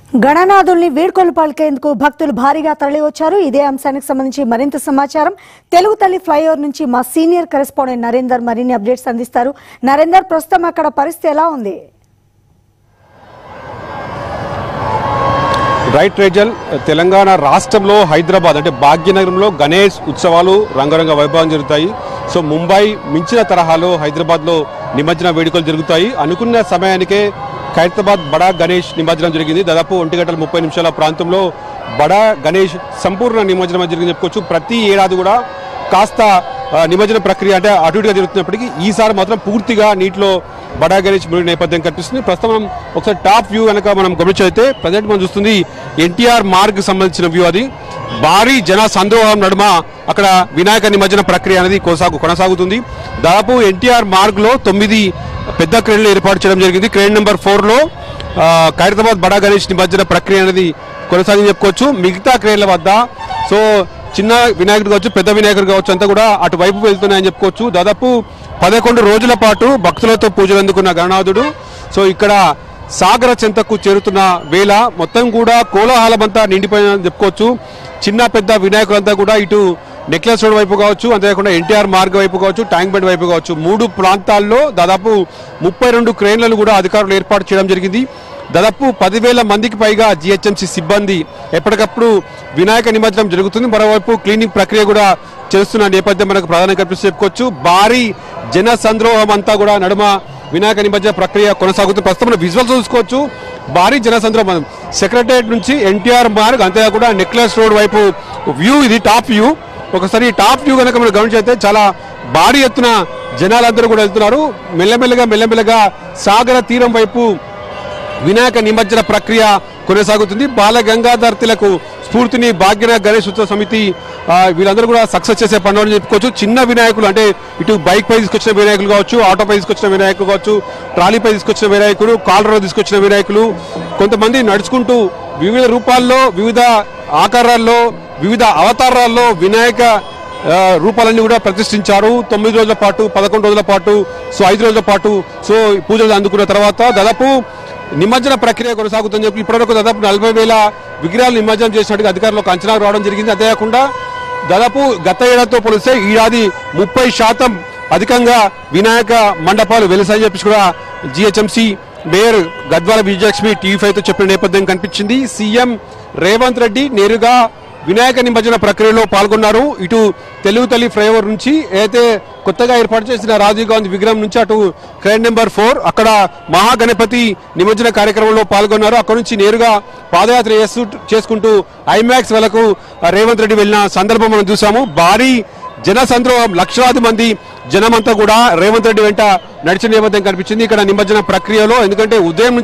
గణనాథుల్ని వేడుకలు పలికేందుకు భక్తులు భారీగా తరలివచ్చారు. ఇదే అంశానికి సంబంధించి మరింత సమాచారం తెలుగు తల్లి ఫ్లైఓవర్ నుంచి మా సీనియర్ కరెస్పాండెంట్ నరేందర్ మరిన్ని అప్డేట్స్ అందిస్తారు. నరేందర్, ప్రస్తుతం అక్కడ పరిస్థితి ఎలా ఉంది? రైట్ రేజల్, తెలంగాణ రాష్ట్రంలో హైదరాబాద్ అంటే భాగ్యనగరంలో గణేష్ ఉత్సవాలు రంగరంగ వైభవం జరుగుతాయి. సో ముంబై మించిన తరహాలో హైదరాబాద్లో నిమజ్జన వేడుకలు జరుగుతాయి. అనుకున్న సమయానికే హైదరాబాద్ బడా గణేష్ నిమజ్జనం జరిగింది. దాదాపు 1:30 ప్రాంతంలో బడా గణేష్ సంపూర్ణ నిమజ్జనం జరిగింది చెప్పుకోవచ్చు. ప్రతి ఏడాది కూడా కాస్త నిమజ్జన ప్రక్రియ అంటే అటు ఇటుగా జరుగుతున్నప్పటికీ ఈసారి మాత్రం పూర్తిగా నీటిలో బడా గణేష్ మునిగిన నేపథ్యం కనిపిస్తుంది. ప్రస్తుతం మనం ఒకసారి టాప్ వ్యూ కనుక మనం గమనించైతే ప్రజెంట్ మనం చూస్తుంది ఎన్టీఆర్ మార్గ్ సంబంధించిన వ్యూ. అది భారీ జన సందోహం నడుమ అక్కడ వినాయక నిమజ్జన ప్రక్రియ అనేది కొనసాగుతుంది. దాదాపు ఎన్టీఆర్ మార్గ్ లో 9 పెద్ద క్రేన్లు ఏర్పాటు చేయడం జరిగింది. క్రేన్ నెంబర్ 4లో ఖైరతాబాద్ బడా గణేష్ నిమజ్జన ప్రక్రియ అనేది కొనసాగింది చెప్పుకోవచ్చు. మిగతా క్రేన్ల వద్ద సో చిన్న వినాయకుడు కావచ్చు, పెద్ద వినాయకుడు కావచ్చు, అంతా కూడా అటువైపు వెళ్తున్నాయని చెప్పుకోవచ్చు. దాదాపు 11 రోజుల పాటు భక్తులతో పూజలు అందుకున్న గణనాథుడు సో ఇక్కడ సాగర చెంతకు చేరుతున్న వేళ మొత్తం కూడా కోలాహలమంతా నిండిపోయిందని చెప్పుకోవచ్చు. చిన్న పెద్ద వినాయకులంతా కూడా ఇటు నెక్లెస్ రోడ్ వైపు కావచ్చు, అంతేకాకుండా ఎన్టీఆర్ మార్గ్ వైపు కావచ్చు, ట్యాంక్ బండ్ వైపు కావచ్చు, 3 ప్రాంతాల్లో దాదాపు 32 క్రేన్లను కూడా అధికారులు ఏర్పాటు చేయడం జరిగింది. దాదాపు 10,000 మందికి పైగా జిహెచ్ఎంసీ సిబ్బంది ఎప్పటికప్పుడు వినాయక నిమజ్జనం జరుగుతుంది. మరోవైపు క్లీనింగ్ ప్రక్రియ కూడా చేస్తున్న నేపథ్యం మనకు ప్రధానంగా కనిపిస్తూ చెప్పుకోవచ్చు. భారీ జన సంద్రోహం అంతా కూడా నడుమ వినాయక నిమజ్జన ప్రక్రియ కొనసాగుతుంది. ప్రస్తుతం విజువల్స్ చూసుకోవచ్చు. భారీ జన సంద్రోహం సెక్రటరియట్ నుంచి ఎన్టీఆర్ మార్గ్, అంతేకాకుండా నెక్లెస్ రోడ్ వైపు వ్యూ. ఇది టాప్ వ్యూ. ఒకసారి టాప్ వ్యూ కనుక మనం గమనించైతే చాలా భారీ ఎత్తున జనాలందరూ కూడా వెళ్తున్నారు. మెల్లమెల్లగా సాగర తీరం వైపు వినాయక నిమజ్జన ప్రక్రియ కొనసాగుతుంది. బాల గంగాధర్ తిలకు స్ఫూర్తిని భాగ్యనగర్ గణేష్ ఉత్సవ సమితి వీళ్ళందరూ కూడా సక్సెస్ చేసే పనులు చెప్పుకోవచ్చు. చిన్న వినాయకులు అంటే ఇటు బైక్ పై తీసుకొచ్చిన వినాయకులు కావచ్చు, ఆటో పై తీసుకొచ్చిన వినాయకులు కావచ్చు, ట్రాలీపై తీసుకొచ్చిన వినాయకులు, కాలర్లో తీసుకొచ్చిన వినాయకులు, కొంతమంది నడుచుకుంటూ వివిధ రూపాల్లో, వివిధ ఆకారాల్లో, వివిధ అవతారాల్లో వినాయక రూపాలన్నీ కూడా ప్రతిష్ఠించారు. 9 రోజుల పాటు, 11 రోజుల పాటు, సో 5 రోజుల పాటు సో పూజలు అందుకున్న తర్వాత దాదాపు నిమజ్జన ప్రక్రియ కొనసాగుతుందని చెప్పి ఇప్పటివరకు దాదాపు 40,000 విగ్రహాలు నిమజ్జనం చేసినట్టుగా అధికారులకు అంచనా రావడం జరిగింది. అంతేకాకుండా దాదాపు గత ఏడాదితో పోలిస్తే ఈ ఏడాది 30% అధికంగా వినాయక మండపాలు వెలిసాయని చెప్పి కూడా జిహెచ్ఎంసీ మేయర్ గద్వాల విజయలక్ష్మి TV5తో చెప్పిన నేపథ్యం కనిపించింది. సీఎం రేవంత్ రెడ్డి నేరుగా వినాయక నిమజ్జన ప్రక్రియలో పాల్గొన్నారు. ఇటు తెలుగు తల్లి ఫ్లైఓవర్ నుంచి అయితే కొత్తగా ఏర్పాటు చేసిన రాజీవ్ గాంధీ విగ్రహం నుంచి అటు క్రేన్ నెంబర్ 4 అక్కడ మహాగణపతి నిమజ్జన కార్యక్రమంలో పాల్గొన్నారు. అక్కడ నుంచి నేరుగా పాదయాత్ర చేసుకుంటూ ఐమాక్స్ వరకు రేవంత్ రెడ్డి వెళ్ళిన సందర్భం మనం చూసాము. భారీ జన సంద్రోహం, లక్షలాది మంది జనమంతా కూడా రేవంత్ రెడ్డి వెంట నడిచిన నేపథ్యం కనిపించింది ఇక్కడ నిమజ్జన ప్రక్రియలో. ఎందుకంటే ఉదయం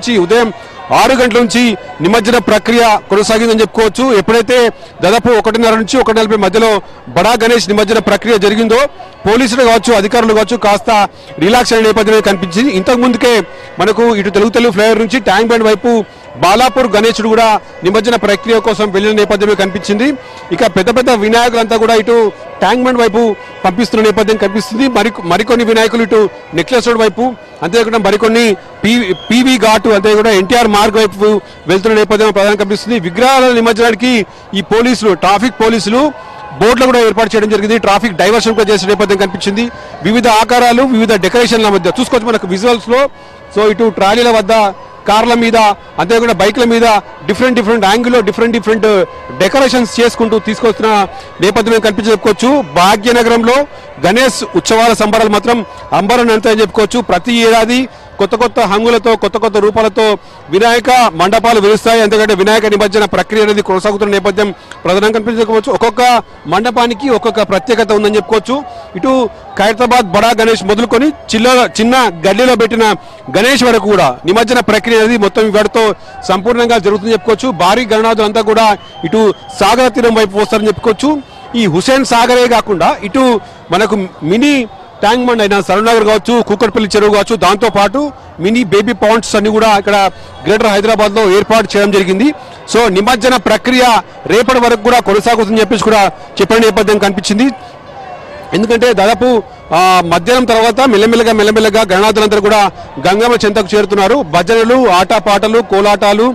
6 గంటల నుంచి నిమజ్జన ప్రక్రియ కొనసాగిందని చెప్పుకోవచ్చు. ఎప్పుడైతే దాదాపు 1:30 నుంచి 1:40 మధ్యలో బడా గణేష్ నిమజ్జన ప్రక్రియ జరిగిందో పోలీసులు కావచ్చు, అధికారులు కావచ్చు కాస్త రిలాక్స్ అయిన నేపథ్యం కనిపించింది. ఇంతకు ముందుకే మనకు ఇటు తెలుగు తల్లి ఫ్లైఓవర్ నుంచి ట్యాంక్ బండ్ వైపు బాలాపూర్ గణేశుడు కూడా నిమజ్జన ప్రక్రియ కోసం వెళ్లిన నేపథ్యమే కనిపించింది. ఇక పెద్ద వినాయకులంతా కూడా ఇటు ట్యాంక్ బండ్ వైపు పంపిస్తున్న నేపథ్యం కనిపిస్తుంది. మరికొన్ని వినాయకులు ఇటు నెక్లెస్ రోడ్ వైపు, అంతేకాకుండా మరికొన్ని పీవీ ఘాటు, అంతేకాకుండా ఎన్టీఆర్ మార్గ్ వైపు వెళ్తున్న నేపథ్యం ప్రధానంగా కనిపిస్తుంది. విగ్రహాల నిమజ్జనానికి ఈ పోలీసులు, ట్రాఫిక్ పోలీసులు బోర్డులు కూడా ఏర్పాటు చేయడం జరిగింది. ట్రాఫిక్ డైవర్షన్ కూడా చేసే నేపథ్యం కనిపించింది. వివిధ ఆకారాలు, వివిధ డెకరేషన్ల మధ్య చూసుకోవచ్చు మనకు విజువల్స్ లో. సో ఇటు ట్రాలీల వద్ద, కార్ల మీద, అంతేకాకుండా బైక్ల మీద డిఫరెంట్ యాంగిల్లో డిఫరెంట్ డెకరేషన్స్ చేసుకుంటూ తీసుకొస్తున్న నేపథ్యం కనిపించి చెప్పుకోవచ్చు. భాగ్యనగరంలో గణేష్ ఉత్సవాల సంబరాలు మాత్రం అంబరనంతని చెప్పుకోవచ్చు. ప్రతి ఏడాది కొత్త హంగులతో, కొత్త రూపాలతో వినాయక మండపాలు వెలుస్తాయి. అంతేకంటే వినాయక నిమజ్జన ప్రక్రియ అనేది కొనసాగుతున్న నేపథ్యం ప్రధానంగా కనిపించకపోవచ్చు. ఒక్కొక్క మండపానికి ఒక్కొక్క ప్రత్యేకత ఉందని చెప్పుకోవచ్చు. ఇటు ఖైరతాబాద్ బడా గణేష్ మొదలుకొని చిన్న గల్లీలో పెట్టిన గణేష్ వరకు కూడా నిమజ్జన ప్రక్రియ అనేది మొత్తం ఇవాటితో సంపూర్ణంగా జరుగుతుందని చెప్పుకోవచ్చు. భారీ గణనాథులు అంతా కూడా ఇటు సాగర తీరం వైపు వస్తారని చెప్పుకోవచ్చు. ఈ హుసేన్ సాగరే కాకుండా ఇటు మనకు మినీ ట్యాంక్ బండ్ అయిన సరూనగర్ కావచ్చు, కూకట్పల్లి చెరువు కావచ్చు, దాంతో పాటు మినీ బేబీ పాండ్స్ అన్ని కూడా ఇక్కడ గ్రేటర్ హైదరాబాద్ లో ఏర్పాటు చేయడం జరిగింది. సో నిమజ్జన ప్రక్రియ రేపటి వరకు కూడా కొనసాగుతుందని చెప్పేసి కూడా చెప్పిన నేపథ్యం కనిపించింది. ఎందుకంటే దాదాపు మధ్యాహ్నం తర్వాత మెల్లమెల్లగా గణనాథులందరూ కూడా గంగమ్మ చెంతకు చేరుతున్నారు. భజనలు, ఆటపాటలు, కోలాటాలు,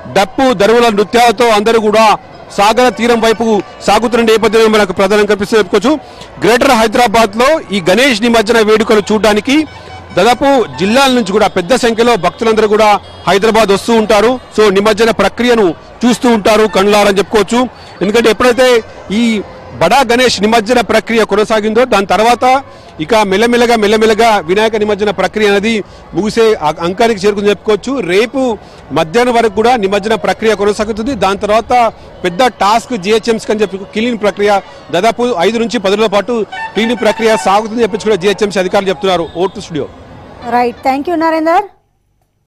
డప్పు దరువుల నృత్యాలతో అందరూ కూడా సాగర తీరం వైపు సాగుతున్న నేపథ్యంలో మనకు ప్రధానంగా కనిపిస్తూ చెప్పుకోవచ్చు. గ్రేటర్ హైదరాబాద్ లో ఈ గణేష్ నిమజ్జన వేడుకలు చూడడానికి దాదాపు జిల్లాల నుంచి కూడా పెద్ద సంఖ్యలో భక్తులందరూ కూడా హైదరాబాద్ వస్తూ ఉంటారు. సో నిమజ్జన ప్రక్రియను చూస్తూ ఉంటారు కళ్ళారని చెప్పుకోవచ్చు. ఎందుకంటే ఎప్పుడైతే ఈ బడా గణేష్ నిమజ్జన ప్రక్రియ కొనసాగిందో దాని తర్వాత ఇక మెల్లమెల్లగా వినాయక నిమజ్జన ప్రక్రియ అనేది ముగిసే అంకానికి చేరుకుని చెప్పుకోవచ్చు. రేపు మధ్యాహ్నం వరకు కూడా నిమజ్జన ప్రక్రియ కొనసాగుతుంది. దాని తర్వాత పెద్ద టాస్క్ జిహెచ్ఎంసీ అని చెప్పి క్లీనింగ్ ప్రక్రియ దాదాపు 5 నుంచి 10 రోజుల పాటు క్లీనింగ్ ప్రక్రియ సాగుతుంది చెప్పి కూడా జిహెచ్ఎంసీ అధికారులు చెప్తున్నారు. Over to studio. Right, thank you Narender.